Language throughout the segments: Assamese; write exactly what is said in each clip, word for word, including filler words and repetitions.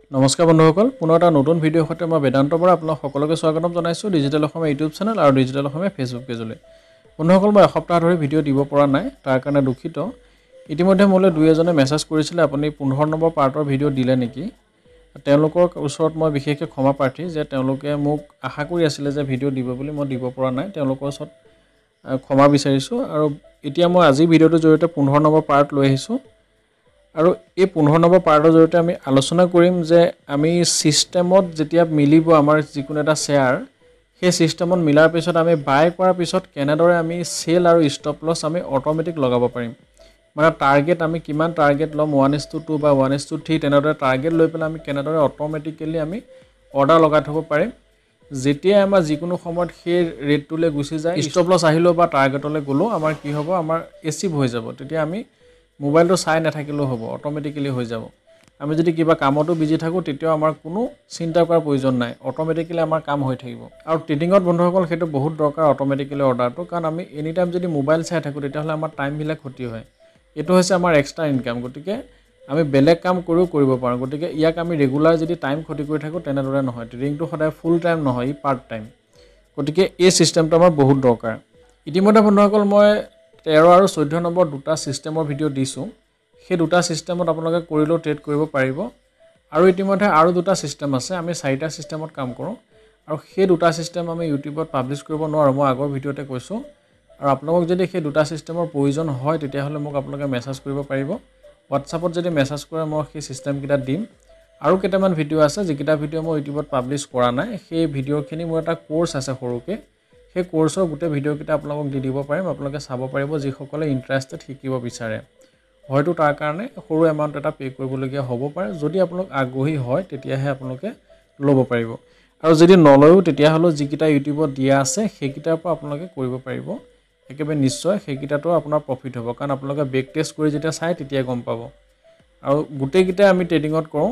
নমস্কাৰ বন্ধুসকল পুনৰ এটা নতুন ভিডিঅ' সৈতে মই বেদান্তৰ পৰা আপোনাক সকলোকে স্বাগতম জনাইছো ডিজিটেল অসমীয়া ইউটিউব চেনেল আৰু ডিজিটেল অসমীয়া ফেচবুক পেজলৈ বন্ধুসকল মই এসপ্তাহ ধৰি ভিডিঅ' দিব পৰা নাই তাৰ কাৰণে দুখিত ইতিমধ্যে মোলৈ দুই এজনে মেছেজ কৰিছিল আপুনি পোন্ধৰ নম্বৰ পাৰ্টৰ ভিডিঅ' দিলে নেকি তেওঁলোকৰ ওচৰত মই বিশেষকৈ ক্ষমা প্ৰাৰ্থী যে তেওঁলোকে মোক আশা কৰি আছিল যে ভিডিঅ' দিব বুলি মই দিব পৰা নাই তেওঁলোকৰ ওচৰত ক্ষমা বিচাৰিছো আৰু এতিয়া মই আজি ভিডিঅ'টোৰ জৰিয়তে পোন্ধৰ নম্বৰ পাৰ্ট লৈ আহিছো আৰু এই পোন্ধৰ নম্বৰ পাৰ্টৰ জৰিয়তে আমি আলোচনা কৰিম যে আমি সিস্টেমত যেতিয়া মিলিব আমাৰ যিকোনো এটা শেয়াৰ সেই সিস্টেমত মিলাৰ পিছত আমি বাই কৰাৰ পিছত কেনেদৰে আমি সেল আৰু ষ্টপ লছ আমি অটোমেটিক লগাব পাৰিম মানে টাৰ্গেট আমি কিমান টাৰ্গেট লম one is to two বা one is to three তেনেদৰে টাৰ্গেট লৈ পেলাই আমি কেনেদৰে অটোমেটিক্যালি আমি অৰ্ডাৰ লগাই থব পাৰিম যেতিয়া আমাৰ যিকোনো সময়ত সেই ৰেটটোলে গুচি যায় ষ্টপ লছ আহিলো বা টাৰ্গেটলৈ গলো আমাৰ কি হ'ব আমাৰ এচিভ হৈ যাব তেতিয়া আমি মোবাইলটো চাই নাথাকিলেও হ'ব অটোমেটিক্যালি হৈ যাব আমি যদি কিবা কামতো বিজি থাকো তেতিয়া আমাৰ কোনো চিন্তা কৰাৰ প্ৰয়োজন নাই অটোমেটিক্যালি আমাৰ কাম হৈ থাকিব আৰু ট্ৰেডিংত বন্ধুসকল সেইটো বহুত দৰকাৰ অটোমেটিক্যালি অৰ্ডাৰটো কাৰণ আমি এনি টাইম যদি মোবাইল চাই থাকো তেতিয়া হলে আমাৰ টাইম বিলাক ক্ষতি হয় এটো হৈছে আমাৰ এক্সট্ৰা ইনকাম গতিকে আমি বেলেগ কাম কৰিও কৰিব পাৰো গতিকে ইয়াক আমি ৰেগুলাৰ যদি টাইম ক্ষতি কৰি থাকো তেনেদৰে নহয় ট্ৰেডিংটো সদায় ফুল টাইম নহয় পাৰ্ট টাইম গতিকে এই সিস্টেমটো আমাৰ বহুত দৰকাৰ ইতিমধ্যে বন্ধুসকল মই তেৰ আৰু চৈধ্য নম্বৰ দুটা সিস্টেমৰ ভিডিঅ' দিছো সেই দুটা সিস্টেমত আপোনালোকে কৰিলো ট্ৰেড কৰিব পাৰিব আৰু ইতিমধ্যে আৰু দুটা সিস্টেম আছে আমি চাৰিটা সিস্টেমত কাম কৰো আৰু সেই দুটা সিস্টেম আমি ইউটিউবত পাবলিশ কৰিব নোৱাৰো মই আগৰ ভিডিঅ'তে কৈছো আৰু আপোনালোকক যদি সেই দুটা সিস্টেমৰ প্ৰয়োজন হয় তেতিয়া হলে মোক আপোনালোকে মেছেজ কৰিব পাৰিব WhatsAppত যদি মেছেজ কৰে মই সেই সিস্টেম কিটা দিম আৰু কেইটামান ভিডিঅ' আছে যিকিটা ভিডিঅ' মই ইউটিউবত পাবলিশ কৰা নাই সেই ভিডিঅ'খিনি মোৰ এটা কোৰ্স আছে সৰুকে সেই কোৰ্সৰ গোটে ভিডিঅ' কিটা আপোনালোকক দি দিব পাৰিম আপোনালোকে চাব পাৰিব যি সকলে ইন্টাৰেষ্টেড শিকিব বিচাৰে হয়তো তাৰ কাৰণে সৰু এমাউন্ট এটা পে কৰিবলগীয়া হ'ব পাৰে যদি আপোনালোক আগ্ৰহী হয় তেতিয়াহে আপোনালোকে ল'ব পাৰিব আৰু যদি নলয়ও তেতিয়া হলো যিকিটা ইউটিউবত দিয়া আছে সেইকিটাৰ পৰা আপোনালোকে কৰিব পাৰিব একেবাৰে নিশ্চয় সেইকিটাটো আপোনাৰ প্ৰফিট হ'ব কাৰণ আপোনালোকে বেক টেষ্ট কৰি যেতিয়া চাই তেতিয়া গম পাব আৰু গুটেকিটা আমি ট্ৰেডিংত কৰো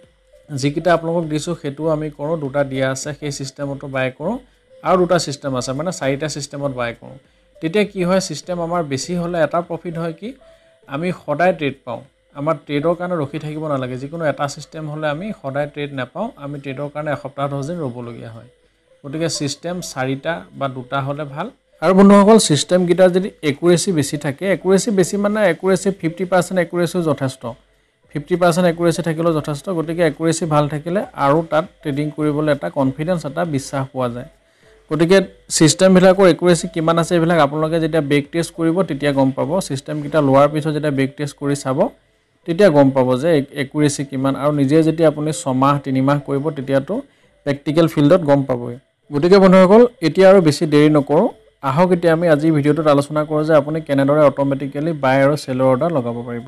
যিকিটা আপোনালোকক দিছো হেতু আমি কৰো দুটা দিয়া আছে সেই সিস্টেমটো বাই কৰো আৰু দুটা সিস্টেম আছে মানে চাৰিটা সিস্টেমত বাই কৰো তেতিয়া কি হয় সিস্টেম আমাৰ বেছি হলে এটা প্ৰফিট হয় কি আমি সদায় ট্ৰেড পাও আমাৰ ট্ৰেডৰ কাৰণে ৰখি থাকিব নালাগে যিকোনো এটা সিস্টেম হলে আমি সদায় ট্ৰেড নাপাও আমি ট্ৰেডৰ কাৰণে এসপ্তাহ দহ দিন ৰবলগীয়া হয় গতিকে সিস্টেম চাৰিটা বা দুটা হলে ভাল আৰু বন্ধুসকল সিস্টেম গিটাৰ যদি একুৰেসি বেছি থাকে একুৰেসি বেছি মানে একুৰেসি fifty percent একুৰেসি যথেষ্ট fifty percent একুৰেসি থাকিলে যথেষ্ট গতিকে একুৰেসি ভাল থাকিলে আৰু তাত ট্ৰেডিং কৰিবলৈ এটা কনফিডেন্স এটা বিশ্বাস পোৱা যায় গতিকে সিস্টেম বিলাকৰ একুৰেসি কিমান আছে এবিলাক আপোনালোকে যেতিয়া বেক টেষ্ট কৰিব তেতিয়া গম পাব সিস্টেম কিটা লোৱাৰ পিছত যেতিয়া বেক টেষ্ট কৰি চাব তেতিয়া গম পাব যে একুৰেসি কিমান আৰু নিজে যেতিয়া আপুনি ছয় মাহ তিনি মাহ কৰিব তেতিয়াটো প্ৰ্যাকটিক্যাল ফিল্ডত গম পাবই গতিকে বন্ধুসকল এতিয়া আৰু বেছি দেৰি নকৰো আহক এতিয়া আমি আজি ভিডিঅ'টোত আলোচনা কৰো যে আপুনি কেনেদৰে অটোমেটিক্যালি বাই আৰু সেলৰ অৰ্ডাৰ লগাব পাৰিব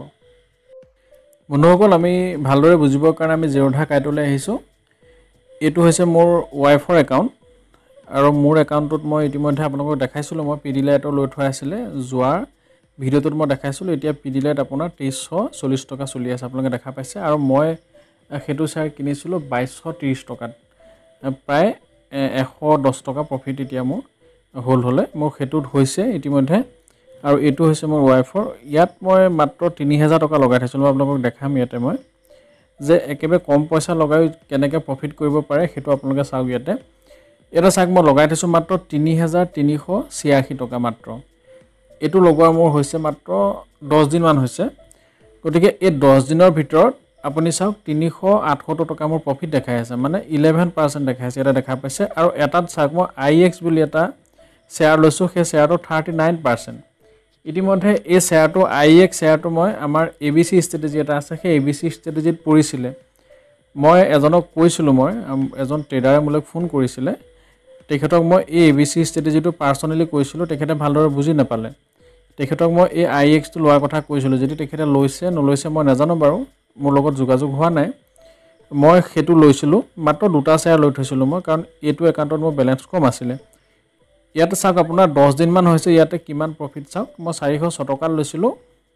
বন্ধুসকল আমি ভালদৰে বুজিবৰ কাৰণে আমি Zerodha কাইটলৈ আহিছো এটো হৈছে মোৰ ৱাইফৰ একাউন্ট আৰু মোৰ একাউন্টত মই ইতিমধ্যে আপোনালোকক দেখাইছিলো মই পিডিলাইটৰ লৈ থোৱা আছিল জুৱাৰ ভিডিঅ'টোত মই দেখাইছিলো এতিয়া পিডিলাইট আপোনাৰ তেইশ চল্লিশ টকা চলি আছে আপোনালোকে দেখা পাইছে আৰু মই হেতু শেয়াৰ কিনিছিলো বাইশ ত্ৰিশ টকাত প্ৰায় এশ দহ টকা প্ৰফিট এতিয়া মোৰ হোল হলে মোৰ হেতুত হৈছে ইতিমধ্যে আৰু এটো হৈছে মোৰ ৱাইফৰ ইয়াত মই মাত্ৰ তিনি হাজাৰ টকা লগাই থৈছিলো আপোনালোকক দেখাম ইয়াতে মই যে একেবাৰে কম পইচা লগাই কেনেকৈ প্ৰফিট কৰিব পাৰে হেতু আপোনালোকে চাওক ইয়াতে এটা চাক মই লগাই থৈছো মাত্ৰ তিনি হাজাৰ তিনিশ ছিয়াশী টকা মাত্ৰ এটো লগোৱা মোৰ হৈছে মাত্ৰ দহ দিন মান হৈছে গতিকে এই দহ দিনৰ ভিতৰত আপুনি চাওক তিনিশ আঠসত্তৰ টকা মোৰ প্ৰফিট দেখাই আছে মানে eleven percent দেখাই আছে এটা দেখা পাইছে আৰু এটাত চাক মই আই এক্স বুলি এটা শেয়াৰ লৈছো সেই শেয়াৰটো thirty-nine percent ইতিমধ্যে এই শেয়াৰটো আই এক্স শেয়াৰটো মই আমাৰ এবিসি ষ্ট্ৰেটেজি এটা আছে সেই এবিসি ষ্ট্ৰেটেজিত পৰিছিলে মই এজনক কৈছিলো মই এজন ট্ৰেডাৰে মোলৈ ফোন কৰিছিলে তেখেতক মই এই এবিসি ষ্ট্ৰেটেজিটো পাৰ্সোনালি কৈছিলো তেখেতে ভালদৰে বুজি নাপালে তেখেতক মই এই আই এক্স টো লোৱাৰ কথা কৈছিলো যদি তেখেতে লৈছে নলৈছে মই নাজানো বাৰু মোৰ লগত যোগাযোগ হোৱা নাই মই হেতু লৈছিলো মাত্ৰ দুটা শেয়াৰ লৈ থৈছিলো মই কাৰণ এটো একাউন্টত মোৰ বেলেন্স কম আছিল ইয়াতে চাওক আপোনাৰ দহ দিন মান হৈছে ইয়াতে কিমান প্ৰফিট চাওক মই চাৰিশ ছয় টকা লৈছিলো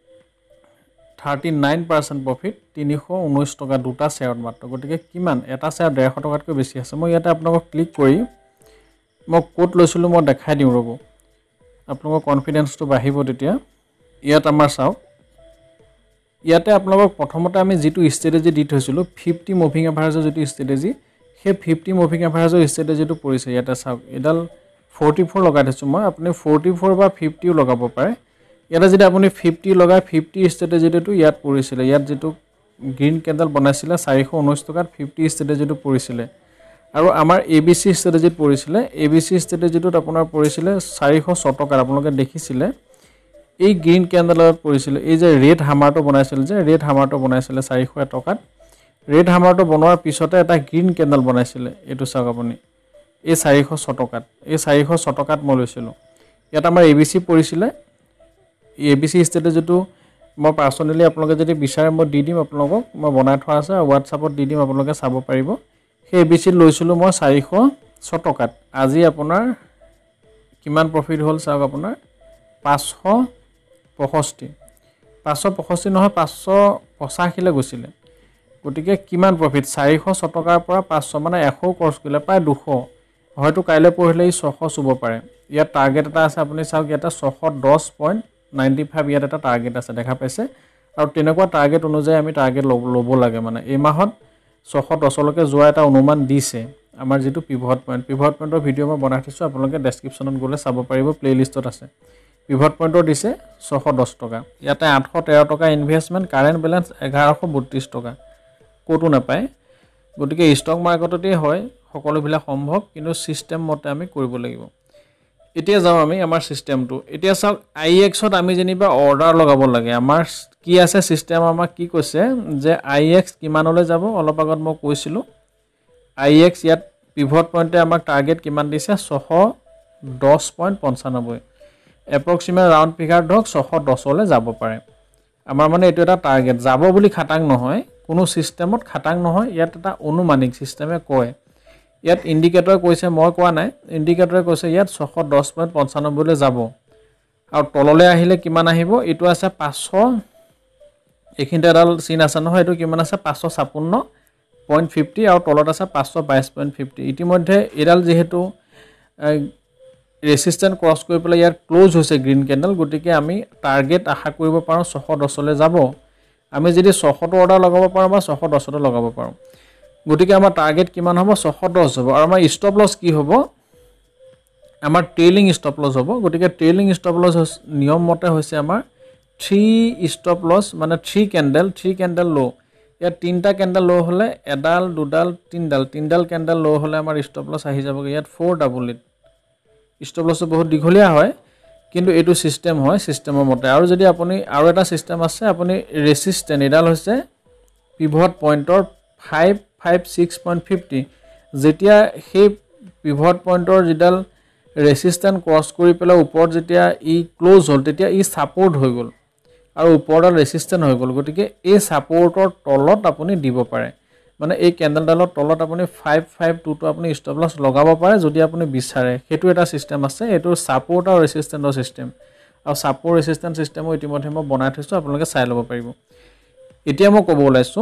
thirty-nine percent প্ৰফিট তিনিশ ঊনৈশ টকা দুটা শেয়াৰত মাত্ৰ গতিকে কিমান এটা শেয়াৰ ডেৰশ টকাতকৈ বেছি আছে মই ইয়াতে আপোনাক ক্লিক কৰি মই কোড লৈছিলো মই দেখাই দিম ৰব আপোনাক কনফিডেন্সটো বাঢ়িব তেতিয়া ইয়াত আমাৰ চাওক ইয়াতে আপোনালোকক প্ৰথমতে আমি যেটো ষ্ট্ৰেটেজি দি থৈছিলো fifty মুভিং এভাৰেজৰ যেটো ষ্ট্ৰেটেজি সেই fifty মুভিং এভাৰেজৰ ষ্ট্ৰেটেজিটো পৰিছে ইয়াতে চাওক এডাল forty-four লগাই দিছো মই আপুনি forty-four বা fifty ও লগাব পাৰে ইয়াতে যদি আপুনি fifty লগাই fifty ষ্ট্ৰেটেজিটো ইয়াত পৰিছিল ইয়াত যেটো গ্ৰীন ক্যান্ডেল বনাইছিল four nineteen টকাত fifty ষ্ট্ৰেটেজিটো পৰিছিল আৰু আমাৰ এবিসি ষ্ট্ৰেটেজিত পৰিছিল এবিসি ষ্ট্ৰেটেজিটোত আপোনাৰ পৰিছিল four oh six টকাত আপোনালোকে দেখিছিলে এই গ্ৰীন ক্যান্ডেলত পৰিছিল এই যে ৰেড হামাৰটো বনাইছিল যে ৰেড হামাৰটো বনাইছিল four oh one টকাত ৰেড হামাৰটো বনোৱাৰ পিছতে এটা গ্ৰীন ক্যান্ডেল বনাইছিল এটো চাওক আপুনি এই four oh six টকাত এই four oh six টকাত মই লৈছিলো ইয়াত আমাৰ এবিসি পৰিছিল এবিসি ষ্ট্ৰেটেজিটো মই পাৰ্সোনালি আপোনালোকে যদি বিচাৰে মই দি দিম আপোনালোকক মই বনাই থোৱা আছে WhatsAppত দি দিম আপোনালোকে চাব পাৰিব সেই এবিসি লৈছিলো মই four oh six টকাত আজি আপোনাৰ কিমান প্ৰফিট হ'ল চাওক আপোনাৰ five sixty-five five sixty-five নহয় five eighty লে গৈছিল গটিকে কিমান প্ৰফিট four oh six টকাৰ পৰা five hundred মানে one hundred ক্ৰছ কৰিলে প্ৰায় two hundred হয়তো কাইলে পঢ়িলে six hundred চুব পাৰে ইয়াত টাৰ্গেট এটা আছে আপুনি চাওক ইয়াতে six ten point nine five ইয়াত এটা টাৰ্গেট আছে দেখা পাইছে আৰু তেনেকুৱা টাৰ্গেট অনুযায়ী আমি টাৰ্গেট ল'ব লাগে মানে এই মাহত six ten লকে যোৱা এটা অনুমান দিছে আমাৰ যেটো পিভট পইণ্ট পিভট পইণ্টৰ ভিডিও মই বনাই থৈছো আপোনালোকে ডেসক্ৰিপচনত গলে চাব পাৰিব প্লেলিষ্টত আছে পিভট পইণ্টৰ দিছে six ten টকা ইয়াতে eight thirteen টকা investment current balance eleven thirty-two টকা কোটো নাপায় গটিকে ষ্টক মাৰ্কেটতে হয় সকলোবিলাক সম্ভৱ কিন্তু সিস্টেম মতে আমি কৰিব লাগিব এতিয়া যাও আমি আমাৰ সিস্টেমটো এতিয়া চাওক আইএক্সত আমি যেনিবা অৰ্ডাৰ লগাব লাগে আমাৰ কি আছে সিস্টেম আমাক কি কৈছে যে আইএক্স কিমানলৈ যাব অলপ আগত মই কৈছিলো আইএক্স ইয়াত পিভট পইণ্টে আমাক টাৰ্গেট কিমান দিছে six ten point five approximate round figure ধক six ten লৈ যাব পাৰে আমাৰ মানে এটো এটা টাৰ্গেট যাব বুলি খাটাং নহয় কোনো সিস্টেমত খাটাং নহয় ইয়াত এটা অনুমানিক সিস্টেমে কয় ইয়াত ইন্ডিকেটৰ কৈছে মই কোৱা নাই ইন্ডিকেটৰে কৈছে ইয়াত six ten point five লৈ যাব আৰু তললৈ আহিলে কিমান আহিব এটো আছে five hundred এখিনতে এডাল সিন আছে নহয় এটো কিমান আছে five fifty-six point five zero আৰু তলত আছে five twenty-two point five zero ইতিমধ্যে এডাল যেহেতু ৰেজিস্ট্যান্ট ক্ৰস কৰি পেলাই ইয়াৰ ক্লোজ হৈছে গ্ৰীন ক্যান্ডেল গটিকে আমি টাৰ্গেট আশা কৰিব পাৰো six ten লৈ যাব আমি যদি six টো অৰ্ডাৰ লগাব পাৰো বা six ten টো লগাব পাৰো গটিকে আমাৰ টাৰ্গেট কিমান হ'ব six ten হ'ব আৰু আমাৰ স্টপ লস কি হ'ব আমাৰ ট্ৰেইলিং স্টপ লস হ'ব গটিকে ট্ৰেইলিং স্টপ লস নিয়ম মতে হৈছে আমাৰ three স্টপ লস মানে three candle three candle low ইয়াত তিনটা ক্যান্ডেল লো হলে এডাল দুডাল তিনডাল তিনডাল ক্যান্ডেল লো হলে আমাৰ স্টপ লস আহি যাব ইয়াত four double eight stop loss বহুত দীঘলীয়া হয় কিন্তু এটো সিস্টেম হয় সিস্টেমৰ মতে আৰু যদি আপুনি আৰু এটা সিস্টেম আছে আপুনি ৰেজিস্ট্যান্ট এডাল হৈছে পিভট পইণ্টৰ five fifty-six point five zero যেতিয়া সেই পিভট পইণ্টৰ যিডাল ৰেজিস্ট্যান্ট ক্ৰস কৰি পেলা ওপৰত যেতিয়া ই ক্লোজ হ'ল তেতিয়া ই সাপোৰ্ট হৈ গল আৰু ওপৰডাল ৰেজিস্ট্যান্ট হৈ গল গটিকে এই সাপোৰ্টৰ তলত আপুনি দিব পাৰে মানে এই ক্যান্ডেলডালৰ তলত আপুনি five fifty-two টো আপুনি স্টপ লস লগাব পাৰে যদি আপুনি বিচাৰে হেতু এটা সিস্টেম আছে এটো সাপোৰ্ট আৰু ৰেজিস্ট্যান্টৰ সিস্টেম আৰু সাপোৰ্ট ৰেজিস্ট্যান্ট সিস্টেমো ইতিমধ্যে মই বনাই থৈছো আপোনালোকে চাই ল'ব পাৰিব এতিয়া মই ক'ব ওলাইছো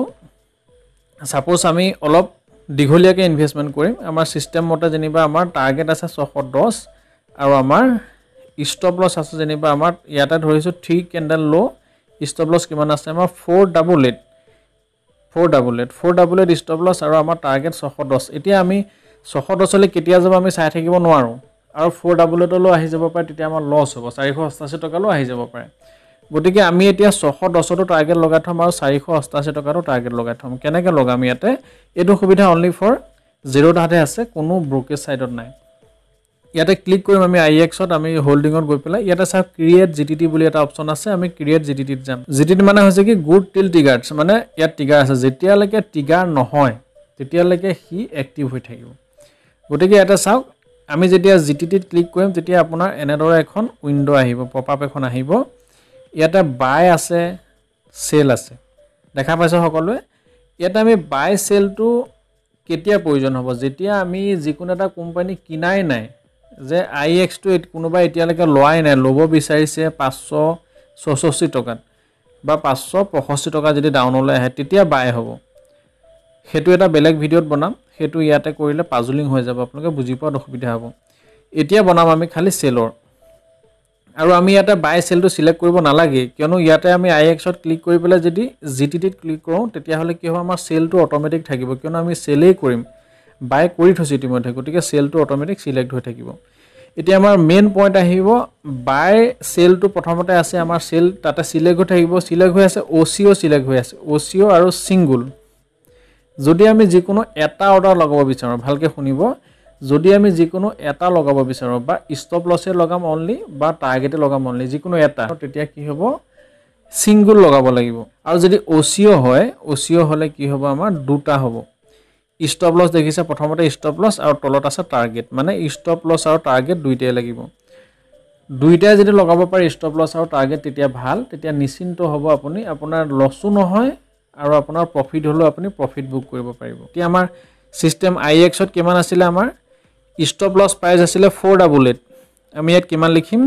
সাপোজ আমি অলপ দীঘলীয়াকে ইনভেষ্টমেন্ট কৰিম আমাৰ সিস্টেম মতে যেনিবা আমাৰ টাৰ্গেট আছে six ten আৰু আমাৰ স্টপ লস আছে যেনিবা আমাৰ ইয়াতে ধৰিছো three candle low stop loss কিমান আছে আমাৰ four eighty-eight four eighty-eight four eighty-eight stop loss আৰু আমাৰ টাৰ্গেট six ten এতিয়া আমি six ten লৈ কেতিয়া যাব আমি চাই থাকিব নোৱাৰো আৰু four eighty-eight লৈ আহি যাব পাৰে তেতিয়া আমাৰ লস হ'ব four eighty-eight টকা লৈ আহি যাব পাৰে গটিকে আমি এতিয়া six ten টো টাৰ্গেট লগাই থম আৰু four eighty-eight টকাটো টাৰ্গেট লগাই থম কেনেকে লগাম ইয়াতে এটো সুবিধা অনলি ফৰ Zerodha আছে কোনো ব্ৰোকেজ সাইডত নাই ইয়াতে ক্লিক কৰিম আমি আইএক্সত আমি হোল্ডিংত গৈ পেলাই ইয়াতে সব ক্ৰিয়েট জিটিটি বুলি এটা অপচন আছে আমি ক্ৰিয়েট জিটিটিত যাম জিটিটি মানে হৈছে কি গুড টিল টিগাৰছ মানে ইয়াত টিগাৰ আছে যেতিয়ালৈকে টিগাৰ নহয় তেতিয়ালৈকে হি এক্টিভ হৈ থাকিব গটিকে ইয়াতে চাওক আমি যেতিয়া জিটিটিত ক্লিক কৰিম তেতিয়া আপোনাৰ এনেদৰে এখন উইন্ডো আহিব পপআপ এখন আহিব ইয়াতে বাই আছে সেল আছে দেখা পাইছো সকলোৱে ইয়াতে আমি বাই সেলটো কেতিয়া প্ৰয়োজন হ'ব যেতিয়া আমি যিকোনো এটা কোম্পানী কিনাই নাই যে আইএক্স টো কোনোবা এতিয়ালৈকে লোৱাই নাই লব বিচাৰিছে five sixty-six টকাত বা five sixty-five টকা যদি ডাউনলৈ আহে তেতিয়া বাই হ'ব হেতু এটা বেলেগ ভিডিওত বনাম হেতু ইয়াতে কৰিলে পাজলিং হৈ যাব আপোনালোকে বুজি পোৱা অসুবিধা হ'ব এতিয়া বনাম আমি খালি সেলৰ আৰু আমি ইয়াতে বাই সেলটো সিলেক্ট কৰিব নালাগে কিয়নো ইয়াতে আমি আই এক্স ত ক্লিক কৰি পেলাই যদি জি টি টি ত ক্লিক কৰোঁ তেতিয়া হলে কি হ'ব আমাৰ সেলটো অটোমেটিক থাকিব কিয়নো আমি সেলেই কৰিম বাই কৰি থৈছো ইতিমধ্যে গতিকে সেলটো অটোমেটিক সিলেক্ট হৈ থাকিব এতিয়া আমাৰ মেইন পইণ্ট আহিব বাই সেলটো প্ৰথমতে আছে আমাৰ সেল তাতে সিলেক্ট হৈ থাকিব সিলেক্ট হৈ আছে ওচিও সিলেক্ট হৈ আছে ওচিও আৰু সিঙ্গল যদি আমি যিকোনো এটা অৰ্ডাৰ লগাব বিচাৰো ভালকে শুনিব যদি আমি যিকোনো এটা লগাব বিচাৰো বা ষ্টপ লছে লগাম অনলি বা টাৰ্গেটে লগাম অনলি যিকোনো এটা তেতিয়া কি হ'ব সিঙ্গল লগাব লাগিব আৰু যদি ওচিও হয় ওচিও হলে কি হ'ব আমাৰ দুটা হ'ব ষ্টপ লছ দেখিছে প্ৰথমতে ষ্টপ লছ আৰু তলত আছে টাৰ্গেট মানে ষ্টপ লছ আৰু টাৰ্গেট দুইটাই লাগিব দুইটাই যদি লগাব পাৰি ষ্টপ লছ আৰু টাৰ্গেট তেতিয়া ভাল তেতিয়া নিশ্চিন্ত হ'ব আপুনি আপোনাৰ লছও নহয় আৰু আপোনাৰ প্ৰফিট হলো আপুনি প্ৰফিট বুক কৰিব পাৰিব এতিয়া আমাৰ সিস্টেম আই এক্স ত কিমান আছিল আমাৰ ষ্টপ লছ প্ৰাইস আছিল four eight eight আমি ইয়াত কিমান লিখিম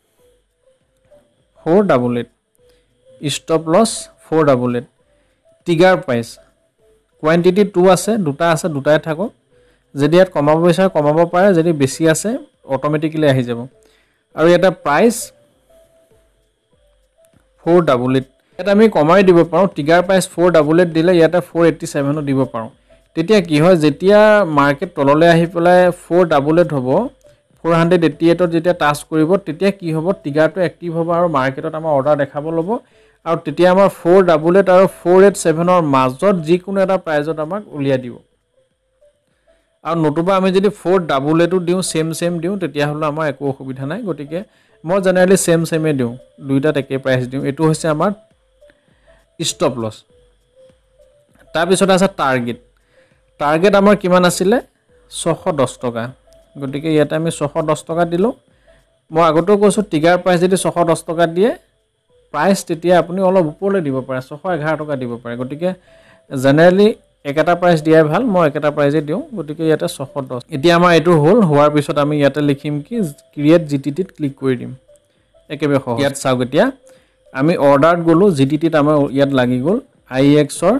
four eight eight stop loss four eight eight trigger price quantity two আছে দুটা আছে দুটাই থাকক যদি ইয়াত কমাব বিচাৰে কমাব পাৰে যদি বেছি আছে অটোমেটিক্যালি আহি যাব আৰু এটা প্ৰাইস four eight eight এটা আমি কমাই দিব পাৰো trigger price four eight eight দিলে ইয়াতে four eighty-seven দিব পাৰো তেতিয়া কি হয় যেতিয়া মাৰ্কেট তললৈ আহি পেলাই four eight eight হ'ব four eighty-eight ত যেতিয়া টাচ কৰিব তেতিয়া কি হ'ব টিগাৰটো এক্টিভ হ'ব আৰু মাৰ্কেটত আমাৰ অৰ্ডাৰ দেখাব ল'ব আৰু তেতিয়া আমাৰ four eight eight আৰু four eighty-seven ৰ মাজত যিকোনো এটা প্ৰাইজত আমাক উলিয়া দিব আৰু নতুবা আমি যদি four eight eight ও দিও সেম সেম দিও তেতিয়া হলো আমাৰ একো অসুবিধা নাই গতিকে মই জেনাৰেলি সেম সেমে দিও দুইটাত একে প্ৰাইস দিও এটো হৈছে আমাৰ ষ্টপ লছ তাৰ পিছত আছে টাৰ্গেট টাৰ্গেট আমাৰ কিমান আছিল six ten টকা গতিকে ইয়াতে আমি six ten টকা দিলো মই আগতেও কৈছো টিগাৰ প্ৰাইস যদি six ten টকা দিয়ে প্ৰাইস তেতিয়া আপুনি অলপ ওপৰলৈ দিব পাৰে six eleven টকা দিব পাৰে গতিকে জেনাৰেলি একেটা প্ৰাইস দিয়াই ভাল মই একেটা প্ৰাইসে দিও গতিকে ইয়াতে six ten এতিয়া আমাৰ এটো হল হোৱাৰ পিছত আমি ইয়াতে লিখিম কি ক্ৰিয়েট জিটিটি ত ক্লিক কৰি দিম একেবাৰে সহজ ইয়াত চাওক এতিয়া আমি অৰ্ডাৰত গলো জিটিটি ত আমাৰ ইয়াত লাগি গল আই এক্স ৰ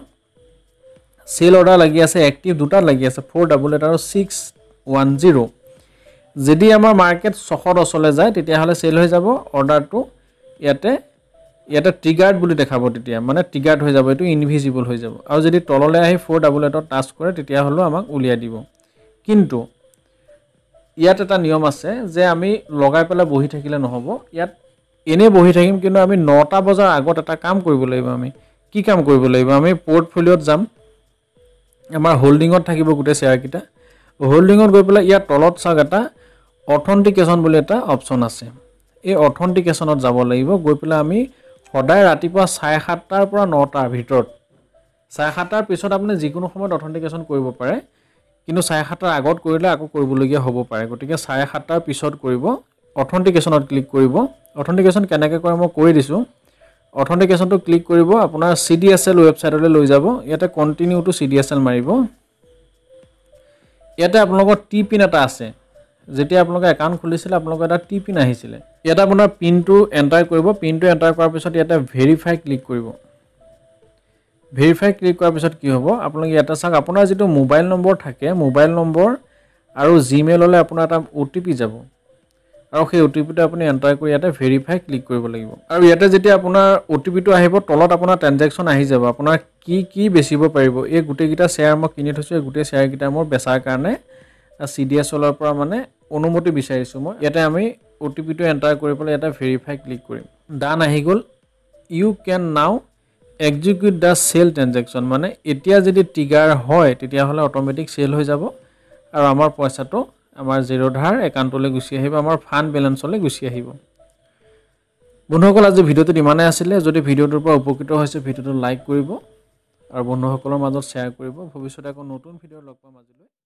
সেল অৰ্ডাৰ লাগি আছে এক্টিভ দুটা লাগি আছে four eight eight আৰু six ten যদি আমাৰ মাৰ্কেট six ten লৈ যায় তেতিয়া হলে সেল হৈ যাব অৰ্ডাৰটো ইয়াতে ইয়াতে ট্ৰিগাৰ্ড বুলি দেখাব তেতিয়া মানে ট্ৰিগাৰ্ড হৈ যাব এটো ইনভিজিবল হৈ যাব আৰু যদি তললৈ আহি four eight eight ত টাচ কৰে তেতিয়া হলো আমাক উলিয়া দিব কিন্তু ইয়াত এটা নিয়ম আছে যে আমি লগাই পেলা বহি থাকিলে নহব ইয়াত এনে বহি থাকিম কিন্তু আমি nine বজাৰ আগত এটা কাম কৰিব লাগিব আমি কি কাম কৰিব লাগিব আমি পোৰ্টফলিওত যাম আমাৰ হোল্ডিংত থাকিব গুটে শেয়াৰ কিটা হোল্ডিংত গৈ পেলা ইয়াত তলত চাগ এটা অথেন্টিকেশন বুলি এটা অপচন আছে এই অথেন্টিকেশনত যাব লাগিব গৈ পেলা আমি সদায় ৰাতিপুৱা seven thirty ৰ পৰা nine টাৰ ভিতৰত seven thirty ৰ পিছত আপুনি যিকোনো সময়ত অথেন্টিকেশন কৰিব পাৰে কিন্তু seven thirty ৰ আগত কৰিলে আকৌ কৰিবলগীয়া হ'ব পাৰে গতিকে seven thirty ৰ পিছত কৰিব অথেন্টিকেশনত ক্লিক কৰিব অথেন্টিকেশন কেনেকৈ কৰে মই কৈ দিছো অথেন্টিকেশন তো ক্লিক কৰিব আপোনাৰ সিডিএসএল ওয়েবসাইটলৈ লৈ যাব ইয়াতে কন্টিনিউ টু সিডিএসএল মাৰিব ইয়াতে আপোনালোকৰ টি পিন এটা আছে যেতিয়া আপোনালোকে একাউন্ট খুলিছিল আপোনালোকৰ এটা টি পিন আহিছিল ইয়াতে আপোনাৰ পিনটো এন্টাৰ কৰিব পিনটো এন্টাৰ কৰাৰ পিছত ইয়াতে ভেৰিফাই ক্লিক কৰিব ভেৰিফাই ক্লিক কৰাৰ পিছত কি হ'ব আপোনালোকে ইয়াতে চাওক আপোনাৰ যেটো মোবাইল নম্বৰ থাকে মোবাইল নম্বৰ আৰু জিমেইললৈ আপোনাৰ এটা ওটিপি যাব আৰু সেই ওটিপিটো আপুনি এন্টাৰ কৰি ইয়াতে ভেৰিফাই ক্লিক কৰিব লাগিব আৰু ইয়াতে যেতিয়া আপোনাৰ ওটিপিটো আহিব তলত আপোনাৰ ট্ৰানজাকচন আহি যাব আপোনাৰ কি কি বেচিব পাৰিব এই গুটে গিটা শেয়াৰ মই কিনি থৈছো এই গুটে শেয়াৰ গিটা মোৰ বেচাৰ কাৰণে সিডিএসএলৰ পৰা মানে অনুমতি বিচাৰিছো মই ইয়াতে আমি ওটিপিটো এন্টাৰ কৰি পেলাই ইয়াতে ভেৰিফাই ক্লিক কৰিম ডান আহি গল you can now execute the sell transaction মানে এতিয়া যদি টিগাৰ হয় তেতিয়া হলে অটোমেটিক সেল হৈ যাব আৰু আমাৰ পইচাটো আমাৰ জিৰোধাৰ একাউণ্টলৈ গুছি আহিব আমাৰ ফান্ড বেলেন্সলৈ গুছি আহিব বন্ধুসকল আজি ভিডিওটো ইমানে আছিল যদি ভিডিওটোৰ পৰা উপকৃত হৈছে ভিডিওটো লাইক কৰিব আৰু বন্ধুসকলৰ মাজত শেয়াৰ কৰিব ভৱিষ্যতে আকৌ নতুন ভিডিও লগ পাম আজিলৈ